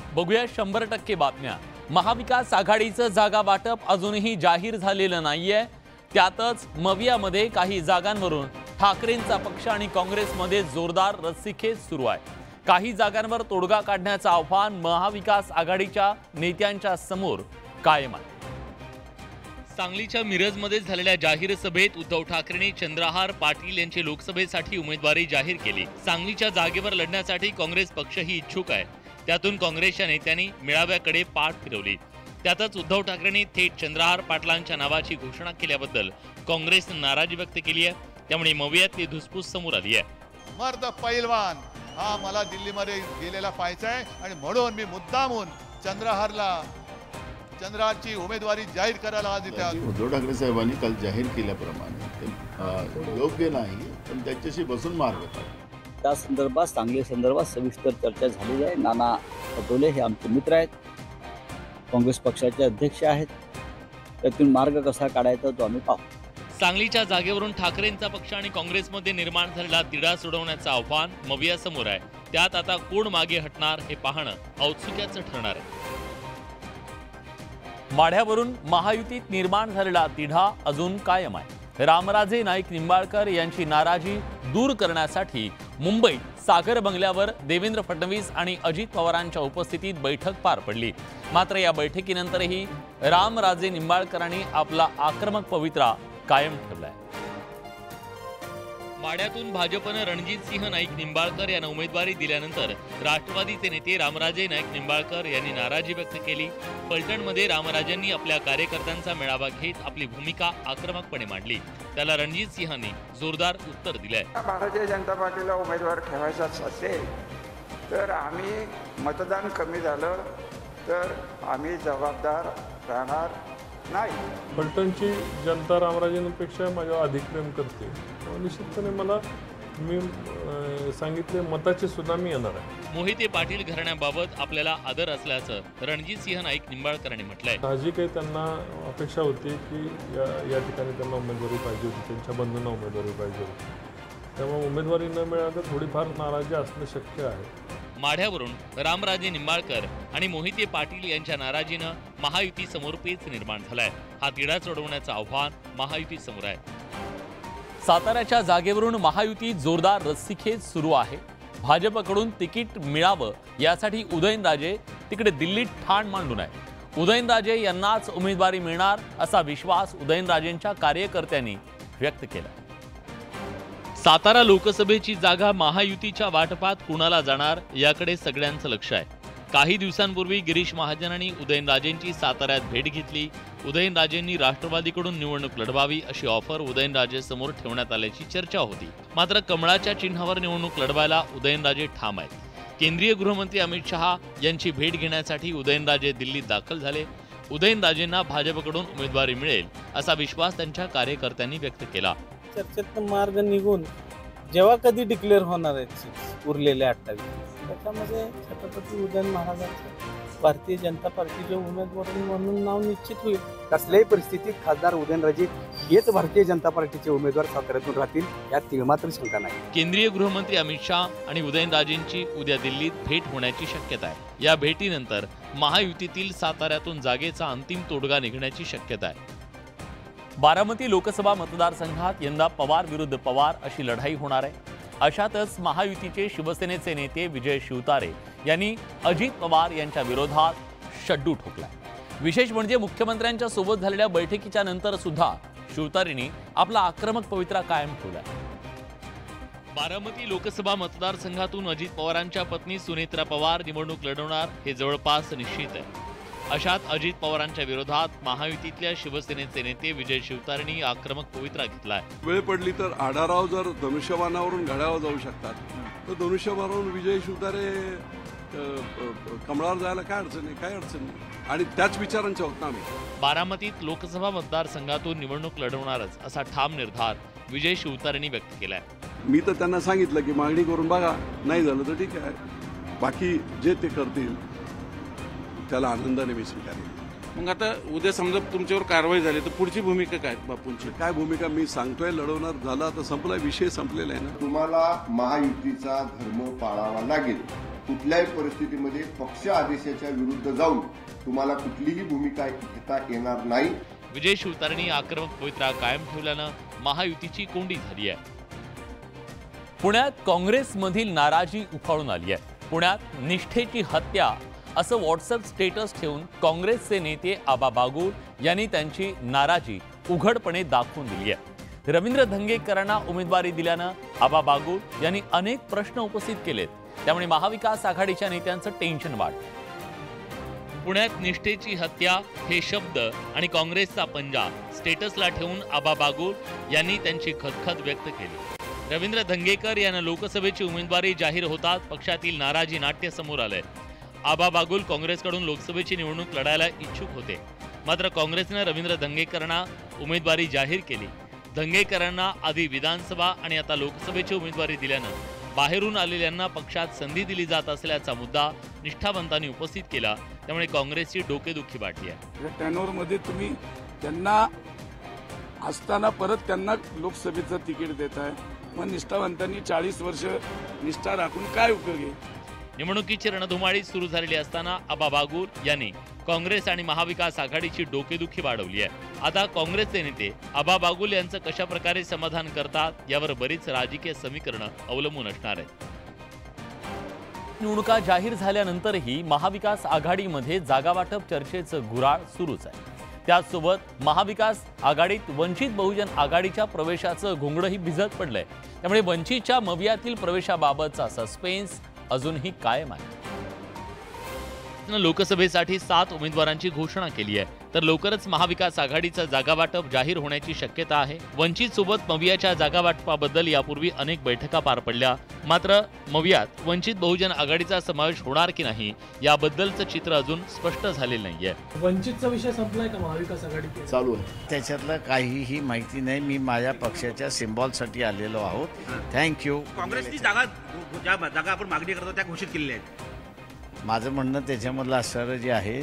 बघूया 100% बातम्या। महाविकास आघाडीचं जागा वाटप अजूनही जाहीर झालेलं नाहीये। त्यातच मवियामध्ये काही जागांवरून ठाकरेंचा पक्ष आणि काँग्रेसमध्ये जोरदार रस्सीखेच सुरू आहे। काही जागांवर तोडगा काढण्याचं आव्हान महाविकास आघाडीच्या नेत्यांच्या समोर कायम आहे। सांगलीच्या मिरजमध्ये झालेल्या जाहीर सभेत उद्धव ठाकरेंनी चंद्रहार पाटील यांची लोकसभेसाठी उमेदवारी जाहीर केली। सांगलीच्या जागेवर लढण्यासाठी काँग्रेस पक्षही इच्छुक आहे। त्यातून काँग्रेसच्या नेत्यांनी मेळाव्याकडे पाठ फिरवली। त्यातच उद्धव ठाकरेंनी थेट चंद्रहार पाटलांच्या नावाची घोषणा केल्याबद्दल काँग्रेसने नाराजी व्यक्त केली आहे। त्यामुळे मवियातली धुसफूस समोर आली आहे। मर्द पैलवान हा मला दिल्लीमध्ये गेलेला पाहायचा आहे आणि म्हणून मी मुद्दामून चंद्रहारची उमेदवारी जाहीर करायला आज इथे आलो। उद्धव ठाकरे साहेबांनी काल जाहीर केल्याप्रमाणे योग्य नाही, पण त्याच्याशी बसून मार्ग काढला। त्या संदर्भात सांगली संदर्भात सविस्तर चर्चा झालेली आहे। नाना पटोले हे आमचे मित्र आहेत, काँग्रेस पक्षाचे अध्यक्ष आहेत। त्यातून मार्ग कसा काढायचा तो आम्ही पाहू। सांगलीच्या जागेवरून ठाकरेंचा पक्ष आणि काँग्रेसमध्ये निर्माण झालेला तिढा सोडवण्याचं आव्हान मविया समोर आहे। त्यात आता कोण मागे हटणार हे पाहणं औत्सुक्याचं ठरणार आहे। माढ्यावरून महायुतीत निर्माण झालेला तिढा अजून कायम आहे। रामराजे नाईक निंबाळकर यांची नाराजी दूर करण्यासाठी मुंबईत सागर बंगल्यावर देवेंद्र फडणवीस आणि अजित पवारांच्या उपस्थितीत बैठक पार पडली। मात्र या बैठकीनंतरही रामराजे निंबाळकरांनी आपला आक्रमक पवित्रा कायम ठेवलाय। माढ्यातून भाजपनं रणजित सिंह नाईक निंबाळकर यांना उमेदवारी दिल्यानंतर राष्ट्रवादीचे नेते रामराजे नाईक निंबाळकर यांनी नाराजी व्यक्त केली। पलटणमध्ये रामराजेंनी आपल्या कार्यकर्त्यांचा मेळावा घेत आपली भूमिका आक्रमकपणे मांडली। त्याला रणजित सिंहांनी जोरदार उत्तर दिलंय। भारतीय जनता पार्टीला उमेदवार ठेवायचाच असेल तर आम्ही मतदान कमी झालं तर आम्ही जबाबदार राहणार नाही। पलटणची जनता रामराजेंपेक्षा माझ्यावर अधिक प्रेम करते। निश्चितपणे मला मी सांगितले मताचे सुद्धा मी येणार आहे। मोहिते पाटील घराण्याबाबत आपल्याला आदर असल्याचं रणजित सिंह नाईक निंबाळकरांनी म्हटलंय। साहजिक आहे, त्यांना अपेक्षा होती की या ठिकाणी त्यांना उमेदवारी पाहिजे होती, त्यांच्या बंधूंना उमेदवारी पाहिजे होती। त्यामुळे उमेदवारी न मिळालं थोडीफार नाराजी असणं शक्य आहे। माढ्यावरून रामराजे निंबाळकर आणि मोहिते पाटील यांच्या नाराजीनं महायुती समोर पेच निर्माण झालाय। हा तिढा सोडवण्याचं आव्हान महायुती समोर आहे। साताऱ्याच्या जागेवरून महायुतीत जोरदार रस्सीखेच सुरू आहे। भाजपकडून तिकीट मिळावं यासाठी उदयनराजे तिकडे दिल्लीत ठाण मांडून आहे। उदयनराजे यांनाच उमेदवारी मिळणार असा विश्वास उदयनराजेंच्या कार्यकर्त्यांनी व्यक्त केला। सातारा लोकसभेची जागा महायुतीच्या वाटपात कुणाला जाणार याकडे सगळ्यांचं लक्ष आहे। काही दिवसांपूर्वी गिरीश महाजनांनी उदयनराजेंची साताऱ्यात भेट घेतली। उदयनराजेंनी राष्ट्रवादीकडून निवडणूक लढवावी अशी ऑफर उदयनराजे समोर ठेवण्यात आल्याची चर्चा होती। मात्र कमळाच्या चिन्हावर निवडणूक लढवायला उदयनराजे ठाम आहेत। केंद्रीय गृहमंत्री अमित शहा यांची भेट घेण्यासाठी उदयनराजे दिल्लीत दाखल झाले। उदयनराजेंना भाजपकडून उमेदवारी मिळेल असा विश्वास त्यांच्या कार्यकर्त्यांनी व्यक्त केला। चर्चेत मार्ग निघून जेव्हा कधी डिक्लेअर होणार आहेत उरलेले 28, त्याच्यामध्ये छत्रपती उदयन महाराजांचं भारतीय जनता पार्टीचे उमेदवार म्हणून नाव निश्चित होईल। कसल्याही परिस्थितीत खासदार उदयनराजे हेच भारतीय जनता पार्टीचे उमेदवार साताऱ्यातून राहतील यात तिळमात्र शंका नाही। केंद्रीय गृहमंत्री अमित शहा आणि उदयनराजेंची उद्या दिल्लीत भेट होण्याची शक्यता आहे। या भेटीनंतर महायुतीतील साताऱ्यातून जागेचा अंतिम तोडगा निघण्याची शक्यता आहे। बारामती लोकसभा मतदारसंघात यंदा पवार विरुद्ध पवार अशी लढाई होणार आहे। अशातच महायुतीचे शिवसेनेचे नेते विजय शिवतारे यांनी अजित पवार यांच्या विरोधात शड्डू ठोकलाय। विशेष म्हणजे मुख्यमंत्र्यांच्या सोबत झालेल्या बैठकीच्या नंतर सुद्धा शिवतारेंनी आपला आक्रमक पवित्रा कायम ठेवलाय। बारामती लोकसभा मतदारसंघातून अजित पवारांच्या पत्नी सुनेत्रा पवार निवडणूक लढवणार हे जवळपास निश्चित आहे। अशात अजित पवारांच्या विरोधात महायुतीतल्या शिवसेनेचे नेते विजय शिवतारेंनी आक्रमक पवित्रा घेतलाय। वेळ पडली तर आढाराव जर धनुष्यबाणावरून घड्यावर जाऊ शकतात तर धनुष्यबाणावरून विजय शिवतारे कमळावर जायला काय अडचण आहे? काय अडचण नाही आणि त्याच विचारांचे होत ना आम्ही। बारामतीत लोकसभा मतदारसंघातून निवडणूक लढवणारच असा ठाम निर्धार विजय शिवतारेंनी व्यक्त केलाय। मी तर त्यांना सांगितलं की मागणी करून बघा, नाही झालं तर ठीक आहे, बाकी जे ते करतील त्याला आनंदाने मी स्वीकारेन। मग आता उद्या समजा तुमच्यावर कारवाई झाली तर पुढची भूमिका काय बापूंची? काय भूमिका मी सांगतोय, लढवणार झाला तर संपला विषय, संपलेला आहे ना। तुम्हाला महायुतीचा धर्म पाळावा लागेल कुठल्याही परिस्थितीमध्ये पक्ष आदेशाच्या विरुद्ध जाऊन तुम्हाला कुठलीही भूमिका घेता येणार नाही. विजय शिवतारेंनी आक्रमक पवित्रा कायम ठेवल्यानं महायुतीची कोंडी झाली आहे. पुण्यात काँग्रेसमधील नाराजी उफाळून आली आहे. पुण्यात निष्ठेची हत्या असं व्हॉट्सअप स्टेटस ठेवून काँग्रेसचे नेते आबा बागुल यांनी त्यांची नाराजी उघडपणे दाखवून दिली आहे. रवींद्र धंगेकरांना उमेदवारी दिल्यानं आबा बागुल यांनी अनेक प्रश्न उपस्थित केलेत. त्यामुळे महाविकास आघाडीच्या नेत्यांचं टेन्शन वाढलं. पुण्यात निष्ठेची हत्या हे शब्द आणि काँग्रेसचा पंजा स्टेटसला ठेवून आबा बागुल यांनी त्यांची खदखद व्यक्त केली. रवींद्र धंगेकर यांना लोकसभेची उमेदवारी जाहीर होतात पक्षातील नाराजी नाट्य समोर आलंय. आबा बागुल काँग्रेसकडून लोकसभेची निवडणूक लढायला इच्छुक होते, मात्र काँग्रेसने रवींद्र धंगेकरांना उमेदवारी जाहीर केली. धंगेकरांना आधी विधानसभा आणि आता लोकसभेची उमेदवारी दिल्यानं बाहेरून आलेल्यांना पक्षात संधी दिली जात असल्याचा मुद्दा निष्ठावंतांनी उपस्थित केला. त्यामुळे काँग्रेसची डोकेदुखी वाढली आहे. टॅनोरमध्ये तुम्ही त्यांना असताना परत त्यांना लोकसभेचं तिकीट देताय, मग निष्ठावंतांनी 40 वर्ष निष्ठा राखून काय उपयोग आहे? निवडणुकीची रणधुमाळी सुरू झालेली असताना आबा बागुल यांनी काँग्रेस आणि महाविकास आघाडीची डोकेदुखी वाढवली आहे. आता काँग्रेसचे नेते आबा बागुल यांचं कशा प्रकारे समाधान करतात यावर बरीच राजकीय समीकरणं अवलंबून असणार आहेत. निवडणुका जाहीर झाल्यानंतरही महाविकास आघाडीमध्ये जागावाटप चर्चेचं गुऱ्हाळ सुरूच आहे. त्याचसोबत महाविकास आघाडीत वंचित बहुजन आघाडीच्या प्रवेशाचं घोंगडंही भिजत पडलंय. त्यामुळे वंचितच्या मवियातील प्रवेशाबाबतचा सस्पेन्स अजूनही कायम आहे. लोकसभेसाठी 7 उमेदवारांची घोषणा केली आहे, तर लवकरच महाविकास आघाडीचं जागावाटप जाहीर होण्याची शक्यता आहे. वंचित सोबत मवियाच्या जागावाटपाबद्दल यापूर्वी अनेक बैठका पार पडल्या, मात्र मवियात वंचित बहुजन आघाडीचा समावेश होणार की नाही याबद्दलचं चित्र अजून स्पष्ट झालेलं नाहीये. वंचितचा विषय संपलाय का महाविकास आघाडी चालू आहे? त्याच्यातलं काहीही माहिती नाही. मी माझ्या पक्षाच्या सिम्बॉलसाठी आलेलो आहोत. थँक्यू. काँग्रेसची जागा आपण मागणी करतो त्या घोषित केलेल्या आहेत. माझं म्हणणं त्याच्यामधलं असणारं जे आहे,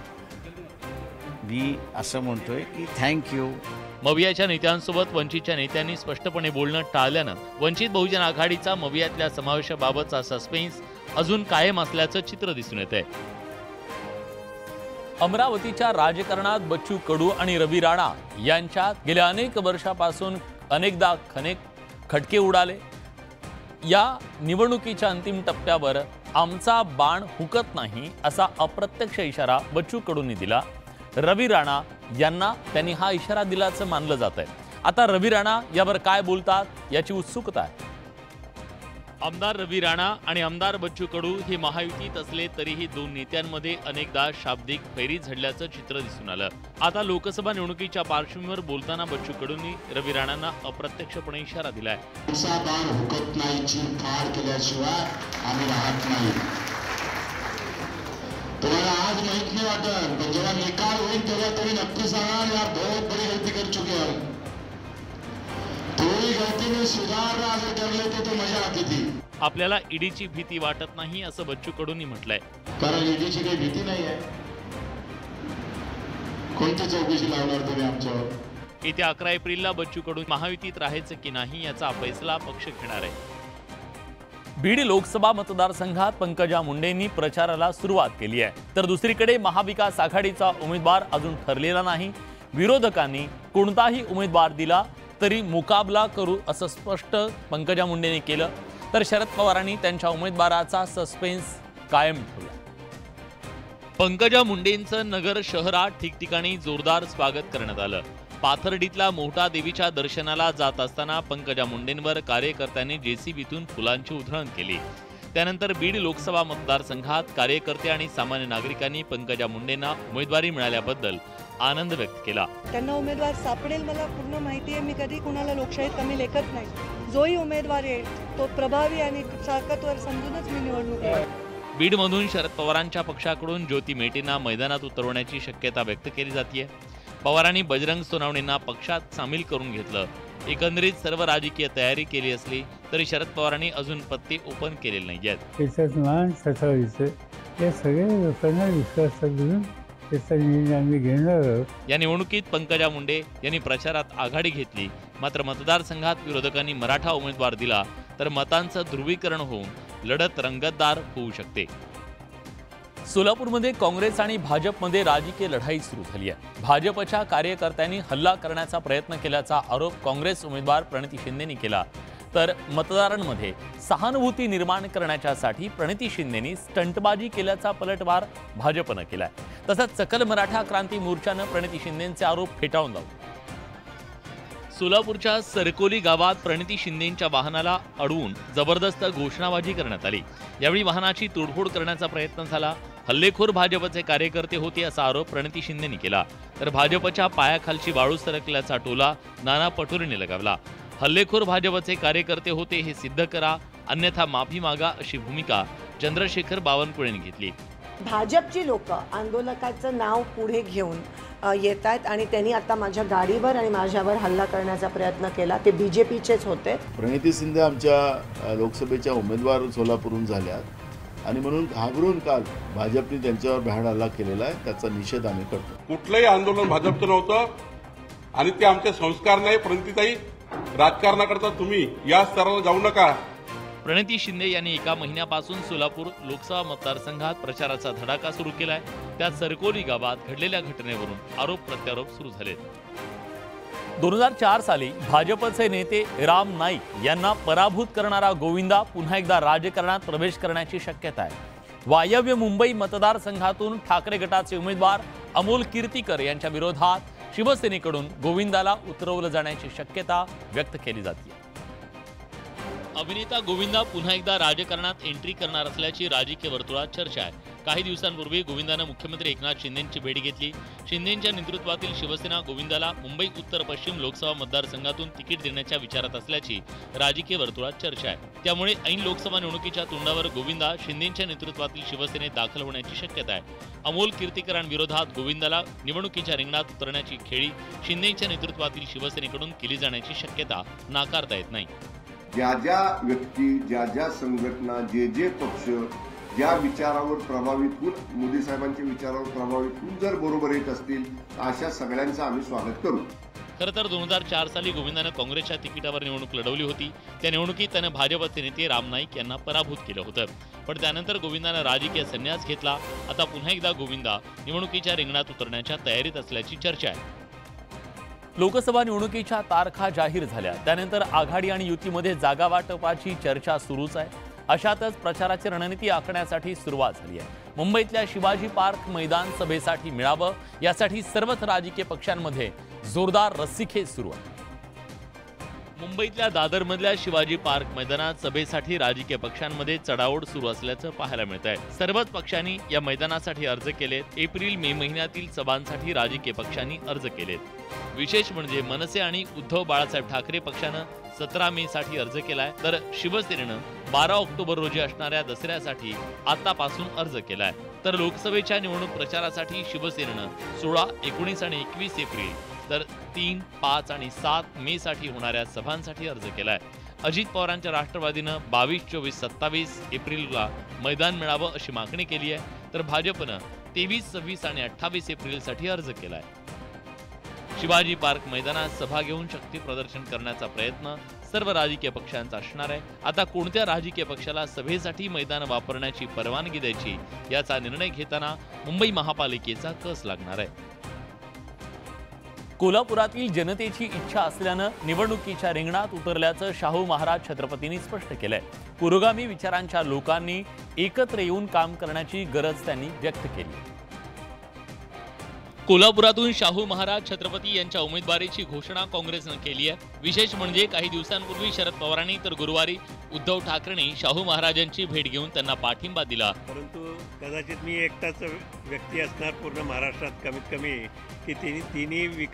मी असं म्हणतोय की थँक्यू. मवियाच्या नेत्यांसोबत वंचितच्या नेत्यांनी स्पष्टपणे बोलणं टाळल्यानं वंचित बहुजन आघाडीचा मवियातल्या समावेशाबाबतचा सस्पेन्स अजून कायम असल्याचं चित्र दिसून येतंय. अमरावतीच्या राजकारणात बच्चू कडू आणि रवी राणा यांच्यात गेल्या अनेक वर्षापासून अनेकदा खटके उडाले. या निवडणुकीच्या अंतिम टप्प्यावर आमचा बाण हुकत नाही असा अप्रत्यक्ष इशारा बच्चू कडूंनी दिला. रवी राणा यांना त्यांनी हा इशारा दिल्याचं मानलं जात आहे. आता रवी राणा यावर काय बोलतात याची उत्सुकता आहे. आमदार रवी राणा आणि आमदार बच्चू कडू हे महायुतीत असले तरीही दोन नेत्यांमध्ये अनेकदा शाब्दिक फैरी झडल्याचं चित्र दिसून आलं. आता लोकसभा निवडणुकीच्या पार्श्वभूमीवर बोलताना बच्चू कडूंनी रवी राणांना अप्रत्यक्षपणे इशारा दिलाय. तुम्हाला आज माहित नाही वाटत, पण जेव्हा निकाल होईल तेव्हा तुम्ही नक्की सांगा या बहुत बड़ी गलती कर चुके हैं. थोड़ी गलती में सुधार अगर कर लेते तो मजा आती थी. आपल्याला ईडीची भीती वाटत नाही असं बच्चू कडूंनी म्हटलंय. कारण ईडीची काही भीती नाही आहे. कोणती चौकशी लावणार तुम्ही आमच्यावर? येत्या 11 एप्रिलला बच्चू कडू महायुतीत राहायचं की नाही याचा फैसला पक्ष घेणार आहे. बीड लोकसभा मतदारसंघात पंकजा मुंडेंनी प्रचाराला सुरुवात केली आहे, तर दुसरीकडे महाविकास आघाडीचा उमेदवार अजून ठरलेला नाही. विरोधकांनी कोणताही उमेदवार दिला तरी मुकाबला करू असं स्पष्ट पंकजा मुंडेंनी केलं, तर शरद पवारांनी त्यांच्या उमेदवाराचा सस्पेन्स कायम ठेवला. पंकजा मुंडेंचं नगर शहरात ठिकठिकाणी जोरदार स्वागत करण्यात आलं. पाथर्डीतल्या मोहटा देवीच्या दर्शनाला जात असताना पंकजा मुंडेंवर कार्यकर्त्यांनी जेसीबीतून फुलांची उधळण केली. त्यानंतर बीड लोकसभा मतदारसंघात कार्यकर्ते आणि सामान्य नागरिकांनी पंकजा मुंडेंना उमेदवारी मिळाल्याबद्दल आनंद व्यक्त केला. त्यांना उमेदवार सापडेल मला पूर्ण माहिती आहे. मी कधी कुणाला लोकशाहीत कमी लेखत नाही. जोही उमेदवार येईल तो प्रभावी आणि ताकदवर समजूनच मी निवडणूक लढवेन. बीडमधून शरद पवारांच्या पक्षाकडून ज्योती मेटेंना मैदानात उतरवण्याची शक्यता व्यक्त केली जाते. पवारांनी बजरंग सोनवणेंना पक्षात सामील करून घेतलं. एकंदरीत सर्व राजकीय तयारी केली असली तरी शरद पवारांनी अजून पत्ते ओपन केलेले नाहीयेत. या निवडणुकीत पंकजा मुंडे यांनी प्रचारात आघाडी घेतली, मात्र मतदारसंघात विरोधकांनी मराठा उमेदवार दिला तर मतांचं ध्रुवीकरण होऊन लढत रंगतदार होऊ शकते. सोलापूरमध्ये काँग्रेस आणि भाजपमध्ये राजकीय लढाई सुरू झाली आहे. भाजपच्या कार्यकर्त्यांनी हल्ला करण्याचा प्रयत्न केल्याचा आरोप काँग्रेस उमेदवार प्रणिती शिंदेंनी केला, तर मतदारांमध्ये सहानुभूती निर्माण करण्यासाठी प्रणिती शिंदेंनी स्टंटबाजी केल्याचा पलटवार भाजपनं केलाय. तसंच सकल मराठा क्रांती मोर्चानं प्रणिती शिंदेंचे आरोप फेटाळून लावले. सोलापूरच्या सरकोली गावात प्रणिती शिंदेंच्या वाहनाला अडवून जबरदस्त घोषणाबाजी करण्यात आली. यावेळी वाहनाची तोडफोड करण्याचा प्रयत्न झाला. हल्लेखोर भाजपचे कार्यकर्ते होते असा आरोप प्रणिती शिंदेंनी केला, तर भाजपच्या पायाखालची वाळू सरकल्याचा टोला नाना पटोलेंनी लगावला. हल्लेखोर भाजपचे कार्यकर्ते होते हे सिद्ध करा, अन्यथा माफी मागा अशी भूमिका चंद्रशेखर बावनकुळेंनी घेतली. भाजपची लोक आंदोलकाचं नाव पुढे घेऊन येत आहेत आणि त्यांनी आता माझ्या गाडीवर आणि माझ्यावर हल्ला करण्याचा प्रयत्न केला. ते बीजेपीचेच होते. प्रणिती शिंदे आमच्या लोकसभेच्या उमेदवार सोलापूरहून झाल्यात आणि म्हणून घाबरून काल भाजपने त्यांच्यावर भ्याड हल्ला केलेला आहे. त्याचा निषेध आम्ही करतो. कुठलंही आंदोलन भाजपचं नव्हतं आणि ते आमचे संस्कार नाही. प्रणितीताई, राजकारणाकरता तुम्ही या स्तराला जाऊ नका. प्रणिती शिंदे यांनी एका महिन्यापासून सोलापूर लोकसभा मतदारसंघात प्रचाराचा धडाका सुरू केलाय. त्यात सरकोली गावात घडलेल्या घटनेवरून आरोप प्रत्यारोप सुरू झाले. 2004 साली भाजपचे नेते राम नाईक यांना पराभूत करणारा गोविंदा पुन्हा एकदा राजकारणात प्रवेश करण्याची शक्यता आहे. वायव्य मुंबई मतदारसंघातून ठाकरे गटाचे उमेदवार अमोल कीर्तीकर यांच्या विरोधात शिवसेनेकडून गोविंदाला उतरवलं जाण्याची शक्यता व्यक्त केली जाते. अभिनेता गोविंदा पुन्हा एकदा राजकारणात एंट्री करणार असल्याची राजकीय वर्तुळात चर्चा आहे. काही दिवसांपूर्वी गोविंदानं मुख्यमंत्री एकनाथ शिंदेंची भेट घेतली. शिंदेंच्या नेतृत्वातील शिवसेना गोविंदाला मुंबई उत्तर पश्चिम लोकसभा मतदारसंघातून तिकीट देण्याच्या विचारात असल्याची राजकीय वर्तुळात चर्चा आहे. त्यामुळे ऐन लोकसभा निवडणुकीच्या तोंडावर गोविंदा शिंदेंच्या नेतृत्वातील शिवसेनेत दाखल होण्याची शक्यता आहे. अमोल कीर्तीकरांविरोधात गोविंदाला निवडणुकीच्या रिंगणात उतरण्याची खेळी शिंदेंच्या नेतृत्वातील शिवसेनेकडून केली जाण्याची शक्यता नाकारता येत नाही. ज्या ज्या व्यक्ती, ज्या ज्या संघटना, जे पक्ष ज्या विचारावर प्रभावित होऊन, मोदी साहेबांच्या विचारावर प्रभावित होऊन जर बरोबर येत असतील तर अशा सगळ्यांचं आम्ही स्वागत करू. खरं तर 2004 साली गोविंदानं काँग्रेसच्या तिकिटावर निवडणूक लढवली होती. त्या निवडणुकीत त्यानं भाजपचे नेते राम नाईक यांना पराभूत केलं होतं. पण त्यानंतर गोविंदानं राजकीय संन्यास घेतला. आता पुन्हा एकदा गोविंदा निवडणुकीच्या रिंगणात उतरण्याच्या तयारीत असल्याची चर्चा आहे. लोकसभा निवडणुकीच्या तारखा जाहीर झाल्या त्यानंतर आघाडी आणि युतीमध्ये जागा वाटपाची चर्चा सुरूच आहे. अशातच प्रचाराची रणनीती आखण्यासाठी सुरुवात झाली आहे. मुंबईतल्या शिवाजी पार्क मैदान सभेसाठी मिळावं यासाठी सर्वच राजकीय पक्षांमध्ये जोरदार रस्सीखेच सुरू आहे. मुंबईतल्या दादरमधल्या शिवाजी पार्क मैदानात सभेसाठी राजकीय पक्षांमध्ये चढाओढ सुरू असल्याचं पाहायला मिळत आहे. सर्वच पक्षांनी या मैदानासाठी अर्ज केलेत. एप्रिल मे महिन्यातील सभांसाठी राजकीय पक्षांनी अर्ज केलेत. विशेष म्हणजे मनसे आणि उद्धव बाळासाहेब ठाकरे पक्षानं 17 मे साठी अर्ज केलाय, तर शिवसेनेनं 12 ऑक्टोबर रोजी असणाऱ्या दसऱ्यासाठी आतापासून अर्ज केलाय. तर लोकसभेच्या निवडणूक प्रचारासाठी शिवसेनेनं 16, 19 आणि 21 एप्रिल तर 3, 5 आणि 7 मे साठी होणाऱ्या सभांसाठी अर्ज केलाय. अजित पवारांच्या राष्ट्रवादीनं 22, 24, 27 एप्रिलला मैदान मिळावं अशी मागणी केली आहे. तर भाजपनं 23, 26 आणि 28 एप्रिलसाठी अर्ज केलाय. शिवाजी पार्क मैदानात सभा घेऊन शक्ती प्रदर्शन करण्याचा प्रयत्न सर्व राजकीय पक्षांचा असणार आहे. आता कोणत्या राजकीय पक्षाला सभेसाठी मैदान वापरण्याची परवानगी द्यायची याचा निर्णय घेताना मुंबई महापालिकेचा कस लागणार आहे. कोल्हापुरातील जनतेची इच्छा असल्यानं निवडणुकीच्या रिंगणात उतरल्याचं शाहू महाराज छत्रपतींनी स्पष्ट केलंय. पुरोगामी विचारांच्या लोकांनी एकत्र येऊन काम करण्याची गरज त्यांनी व्यक्त केली. कोल्हापुरातून शाहू महाराज छत्रपती यांच्या उमेदवारीची घोषणा काँग्रेसनं केली आहे. विशेष म्हणजे काही दिवसांपूर्वी शरद पवारांनी तर गुरुवारी उद्धव ठाकरेंनी शाहू महाराजांची भेट घेऊन त्यांना पाठिंबा दिला. परंतु कदाचित मी एकटाच व्यक्ती असणार पूर्ण महाराष्ट्रात कमीत कमी की तिन्ही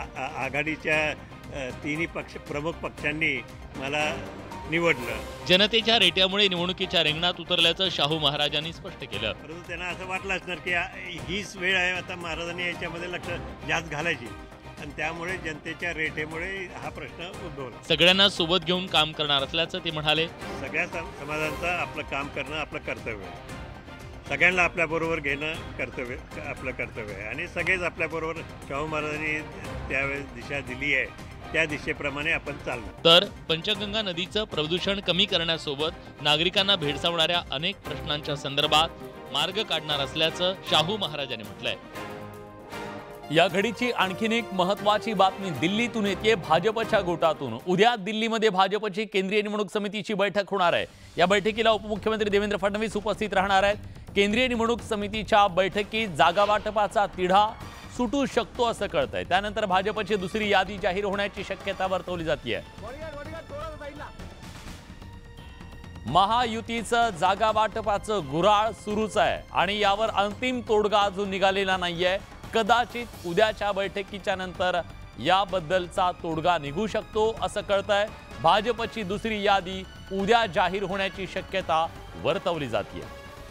आघाडीच्या तिन्ही प्रमुख पक्षांनी मला निवडलं. जनतेच्या रेट्यामुळे निवडणुकीच्या रिंगणात उतरल्याचं शाहू महाराजांनी स्पष्ट केलं. परंतु त्यांना असं वाटलं असणार की हीच वेळ आहे आता महाराजांनी याच्यामध्ये लक्ष जास्त घालायची आणि त्यामुळे जनतेच्या रेटेमुळे हा प्रश्न उद्भवला. सगळ्यांना सोबत घेऊन काम करणार असल्याचं ते म्हणाले. सगळ्या समाजांचं आपलं काम करणं आपलं कर्तव्य आहे. सगळ्यांना आपल्याबरोबर घेणं आपलं कर्तव्य आहे आणि सगळेच आपल्याबरोबर शाहू महाराजांनी त्यावेळेस दिशा दिली आहे त्या दिशेप्रमाणे आपण चालणार. तर पंचगंगा नदीचं प्रदूषण कमी करण्यासोबत नागरिकांना भेडसावणाऱ्या अनेक प्रश्नांच्या संदर्भात मार्ग काढणार असल्याचं शाहू महाराजांनी म्हटलंय. या घडीची आणखीन एक महत्वाची बातमी दिल्लीतून येते. भाजपच्या गोटातून उद्या दिल्लीमध्ये भाजपची केंद्रीय निवडणूक समितीची बैठक होणार आहे. या बैठकीला उपमुख्यमंत्री देवेंद्र फडणवीस उपस्थित राहणार आहेत. केंद्रीय निवडणूक समितीच्या बैठकीत जागा वाटपाचा तिढा सुटू शकतो असं कळतंय. त्यानंतर भाजपची दुसरी यादी जाहीर होण्याची शक्यता वर्तवली जाते. महायुतीचं जागा वाटपाचं गुऱ्हाळ सुरूच आहे आणि यावर अंतिम तोडगा अजून निघालेला नाहीये. कदाचित उद्याच्या बैठकीच्या नंतर याबद्दलचा तोडगा निघू शकतो असं कळतंय. भाजपची दुसरी यादी उद्या जाहीर होण्याची शक्यता वर्तवली जाते.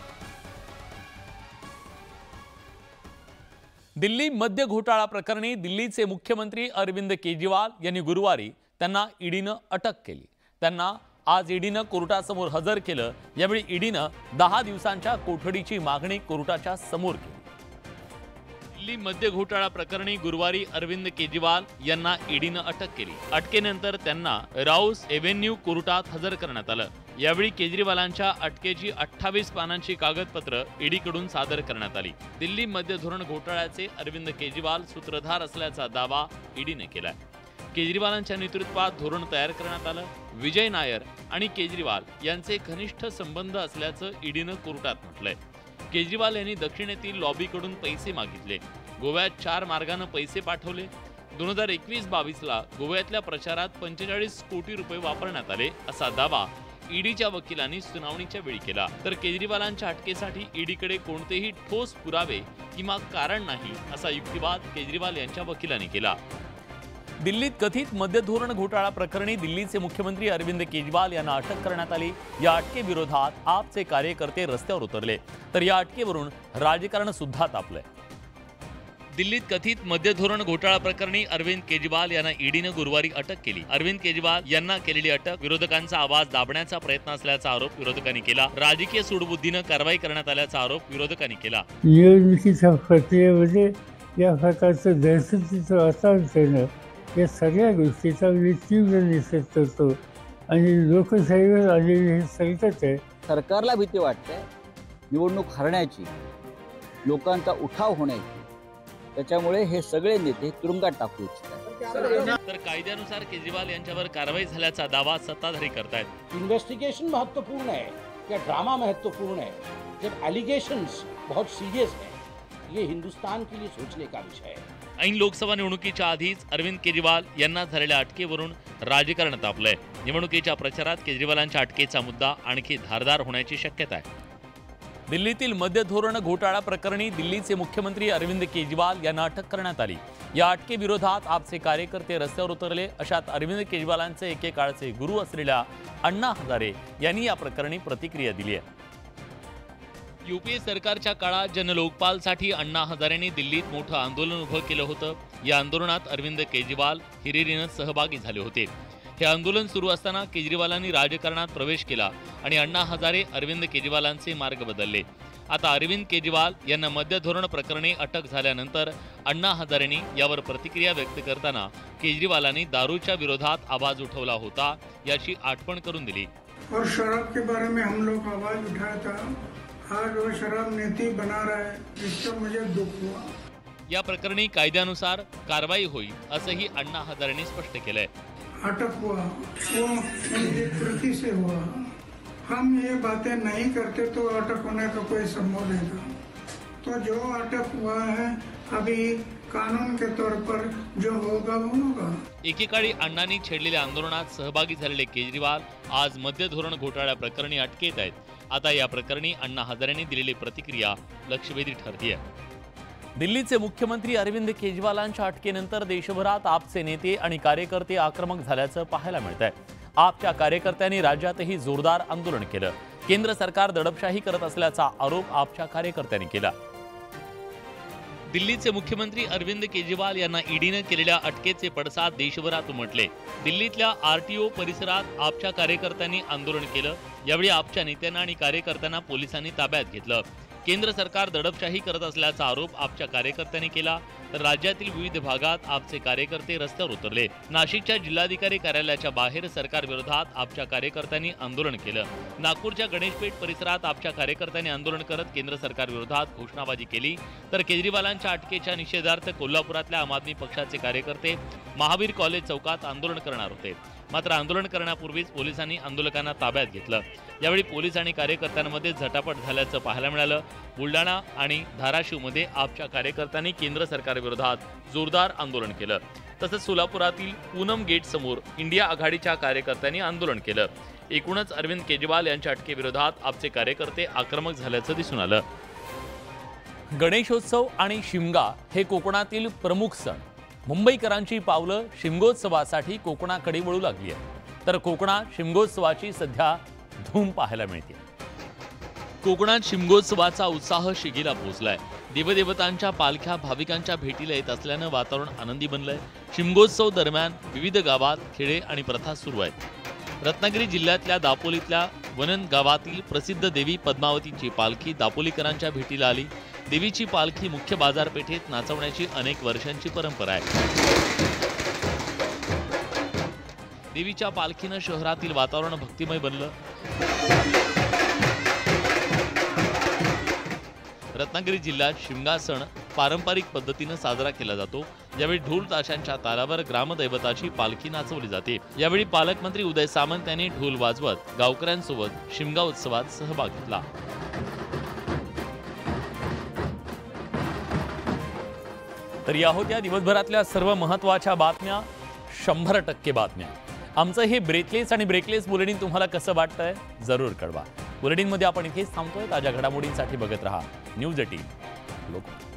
दिल्ली मद्य घोटाळा प्रकरणी दिल्लीचे मुख्यमंत्री अरविंद केजरीवाल यांनी गुरुवारी त्यांना ईडीनं अटक केली. त्यांना आज ईडीनं कोर्टासमोर हजर केलं. यावेळी ईडीनं 10 दिवसांच्या कोठडीची मागणी कोर्टाच्या समोर केली. दिल्ली मद्य घोटाळा प्रकरणी गुरुवारी अरविंद केजरीवाल यांना ईडीनं अटक केली. अटकेनंतर त्यांना राऊस एव्हेन्यू कोर्टात हजर करण्यात आलं. यावेळी केजरीवालांच्या अटकेची 28 पानांची कागदपत्र ईडीकडून सादर करण्यात आली. दिल्ली मद्य धोरण घोटाळ्याचे अरविंद केजरीवाल सूत्रधार असल्याचा दावा ईडीने केलाय. केजरीवालांच्या नेतृत्वात धोरण तयार करण्यात आलं. विजय नायर आणि केजरीवाल यांचे घनिष्ठ संबंध असल्याचं ईडीनं कोर्टात म्हटलंय. केजरीवाल यांनी दक्षिणेतील लॉबीकडून पैसे मागितले. गोव्यात 4 मार्गाने पैसे पाठवले. 2021-22ला गोव्यातल्या प्रचारात 45 कोटी रुपये वापरण्यात आले असा दावा ईडीच्या वकिलांनी सुनावणीच्या वेळी केला. तर केजरीवालांच्या अटकेसाठी ईडीकडे कोणतेही ठोस पुरावे किंवा कारण नाही असा युक्तिवाद केजरीवाल यांच्या वकिलांनी केला. दिल्लीत कथित मद्य धोरण घोटाळा प्रकरणी दिल्लीचे मुख्यमंत्री अरविंद केजरीवाल यांना अटक करण्यात आली. या अटकेविरोधात आपचे कार्यकर्ते रस्त्यावर उतरले. तर या अटकेवरून राजकारण सुद्धा तापलंय. दिल्लीत कथित मद्य धोरण घोटाळा प्रकरणी अरविंद केजरीवाल यांना ईडीनं गुरुवारी अटक केली. अरविंद केजरीवाल यांना केलेली अटक विरोधकांचा आवाज दाबण्याचा प्रयत्न असल्याचा आरोप विरोधकांनी केला. राजकीय सूडबुद्धीनं कारवाई करण्यात आल्याचा आरोप विरोधकांनी केला. निवडणुकीच्या प्रक्रियेमध्ये या प्रकारचं दहशतीचं वातावरण या सगळ्या गोष्टीचा मी तीव्र निषेध करतो आणि लोकशाहीवर आलेली हे संकट आहे. सरकारला भीती वाटते निवडणूक हरण्याची, लोकांचा उठाव होण्याची. त्याच्यामुळे हे सगळे नेते तुरुंगात टाकू इच्छितात. तर कायद्यानुसार केजरीवाल यांच्यावर कारवाई झाल्याचा दावा सत्ताधारी करतायत. इन्वेस्टिगेशन महत्वपूर्ण है या ड्रामा महत्वपूर्ण है? जब एलिगेशंस बहुत सीरियस है, ये हिंदुस्तान के लिए सोचने का विषय है. ऐन लोकसभा निवडणुकीच्या आधीच अरविंद केजरीवाल यांना झालेल्या अटकेवरून राजकारण तापलंय. निवडणुकीच्या प्रचारात केजरीवालांच्या अटकेचा मुद्दा आणखी धारदार होण्याची शक्यता आहे. दिल्लीतील मद्य धोरण घोटाळा प्रकरणी दिल्लीचे मुख्यमंत्री अरविंद केजरीवाल यांना अटक करण्यात आली. या अटकेविरोधात आपचे कार्यकर्ते रस्त्यावर उतरले. अशात अरविंद केजरीवालांचे एकेकाळचे गुरु असलेल्या अण्णा हजारे यांनी या प्रकरणी प्रतिक्रिया दिली आहे. यूपीए सरकारच्या काळात जनलोकपालसाठी अण्णा हजारेंनी दिल्लीत मोठं आंदोलन उभं केलं होतं. या आंदोलनात अरविंद केजरीवाल हिरिरीनं सहभागी झाले होते. हे आंदोलन सुरू असताना केजरीवालांनी राजकारणात प्रवेश केला आणि अण्णा हजारे अरविंद केजरीवालांचे मार्ग बदलले. आता अरविंद केजरीवाल यांना मद्य धोरण प्रकरणी अटक झाल्यानंतर अण्णा हजारेंनी यावर प्रतिक्रिया व्यक्त करताना केजरीवालांनी दारूच्या विरोधात आवाज उठवला होता याची आठवण करून दिली. और शराब के बारे में हम लोग आवाज उठाया था. आज वो शराब नीति बना रहा है, जिससे मुझे दुख हुआ. या प्रकरणी कायद्यानुसार कारवाई होईल असंही अण्णा हजारेंनी स्पष्ट केलंय. अटक हुआ वो उनकी कृति से हुआ. हम ये बातें नहीं करते तो अटक होने का कोई संभव नहीं था. तो जो अटक हुआ है अभी कानून के तौर पर जो होगा वो होगा. एकेकाळी अण्णांनी छेडलेल्या आंदोलनात सहभागी झालेले केजरीवाल आज मद्य धोरण घोटाळ्या प्रकरणी अटकेत आहेत. आता या प्रकरणी अण्णा हजारेंनी दिलेली प्रतिक्रिया लक्षवेधी ठरते आहे. दिल्लीचे मुख्यमंत्री अरविंद केजरीवालांच्या अटकेनंतर देशभरात आपचे नेते आणि कार्यकर्ते आक्रमक झाल्याचं पाहायला मिळत आहे. आपच्या कार्यकर्त्यांनी राज्यातही जोरदार आंदोलन केलं. केंद्र सरकार दडपशाही करत असल्याचा आरोप आपच्या कार्यकर्त्यांनी केला. दिल्लीचे मुख्यमंत्री अरविंद केजरीवाल यांना ईडीनं केलेल्या अटकेचे पडसाद देशभरात उमटले. दिल्लीतल्या आरटीओ परिसरात आपच्या कार्यकर्त्यांनी आंदोलन केलं. यावेळी आपच्या नेत्यांना आणि कार्यकर्त्यांना पोलिसांनी ताब्यात घेतलं. केंद्र सरकार दडपशाही करत असल्याचा आरोप आपच्या कार्यकर्त्यांनी केला. तर राज्यातील विविध भागात आपचे कार्यकर्ते रस्त्यावर उतरले। नाशिकच्या जिल्हाधिकारी कार्यालयाच्या बाहेर सरकार विरोधात आपच्या कार्यकर्त्यांनी आंदोलन केलं। नागपूरच्या गणेशपेठ परिसरात आपच्या कार्यकर्त्यांनी आंदोलन करत केंद्र सरकार विरोधात घोषणाबाजी केली। तर केजरीवालांच्या अटकेच्या निषेधार्थ कोल्हापुरातल्या आम आदमी पक्षाचे कार्यकर्ते महावीर कॉलेज चौकात आंदोलन करणार होते। मात्र आंदोलन करण्यापूर्वीच पोलिसांनी आंदोलकांना ताब्यात घेतलं। यावेळी पोलीस आणि कार्यकर्त्यांमध्ये झटापट झाल्याचं पाहायला मिळालं। बुलडाणा आणि धाराशिवमध्ये आपच्या कार्यकर्त्यांनी केंद्र सरकारविरोधात जोरदार आंदोलन केलं। तसंच सोलापुरातील पूनम गेट समोर इंडिया आघाडीच्या कार्यकर्त्यांनी आंदोलन केलं। एकूणच अरविंद केजरीवाल यांच्या अटकेविरोधात आपचे कार्यकर्ते आक्रमक झाल्याचं दिसून आलं। गणेशोत्सव आणि शिमगा हे कोकणातील प्रमुख सण। मुंबईकरांची पावलं शिमगोत्सवासाठी कोकणाकडे वळू लागली आहे। तर कोकणात शिमगोत्सवाची सध्या धूम पाहायला मिळते। कोकणात शिमगोत्सवाचा उत्साह शिगेला पोहोचलाय। देवदेवतांच्या पालख्या भाविकांच्या भेटीला येत असल्यानं वातावरण आनंदी बनलंय। शिमगोत्सव दरम्यान विविध गावात खेळे आणि प्रथा सुरू आहेत। रत्नागिरी जिल्ह्यातल्या दापोलीतल्या वनन गावातील प्रसिद्ध देवी पद्मावतीची पालखी दापोलीकरांच्या भेटीला आली। देवीची पालखी मुख्य बाजारपेठेत नाचवण्याची अनेक वर्षांची परंपरा आहे। देवीच्या पालखीनं शहरातील वातावरण भक्तिमय बनलं। रत्नागिरी जिल्ह्यात शिमगा सण पारंपरिक पद्धतीनं साजरा केला जातो। यावेळी ढोल ताशांच्या तालावर ग्रामदैवताची पालखी नाचवली जाते। यावेळी पालकमंत्री उदय सामंत यांनी ढोल वाजवत गावकऱ्यांसोबत शिमगा उत्सवात सहभाग घेतला। तर या होत्या दिवसभरातल्या सर्व महत्त्वाच्या बातम्या, 100% बातम्या। आमचं हे ब्रेकलेस आणि ब्रेकलेस बुलेटिन तुम्हाला कसं वाटतंय जरूर कळवा। बुलेटिनमध्ये आपण इथेच थांबतोय। ताज्या घडामोडींसाठी बघत रहा न्यूज 18 लोक।